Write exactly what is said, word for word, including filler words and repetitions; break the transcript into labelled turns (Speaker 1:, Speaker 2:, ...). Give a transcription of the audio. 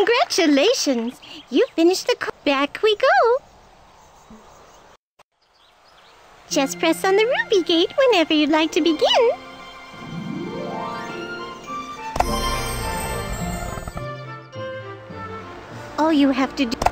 Speaker 1: Congratulations! You finished the course. Back we go! Just press on the ruby gate whenever you'd like to begin. All you have to do...